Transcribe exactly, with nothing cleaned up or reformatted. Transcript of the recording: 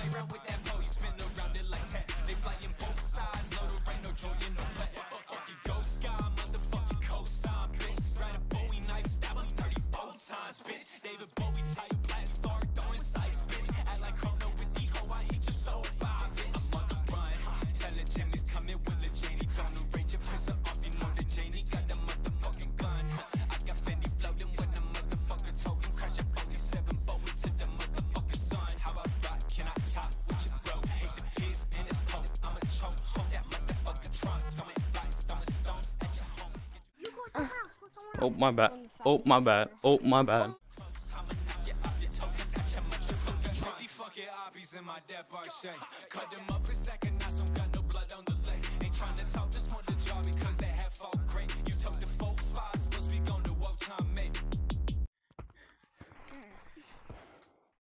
play around with that pole, you spin around it like that. They flying both sides, no there ain't no joy in no play. Fucking ghost sky, motherfucking cosign, bitch. Ride a Bowie knife, stab me thirty-four times, bitch. David Bowie, tie your black star, throwing sights, bitch. Act like Chrono with the hoe, I eat your soul, bye, bitch. I'm on the run, telling Jimmy's coming with the Janie. Gonna rage your piss her off, you know the Janie got the motherfucking gun. I got Benny floating when the motherfucker token. Crash a forty-seven Bowie to the motherfucking sun. How about rock, can I talk with your bro? Hate the piss in his pole, I'm a choke, hold that motherfucking trunk. Throwing rocks, throwing stones at your home. You go to the house, go somewhere Oh my bad. Oh my bad. Oh my bad. Fucking obbies in my Dedd Barchetta. Cut them up in second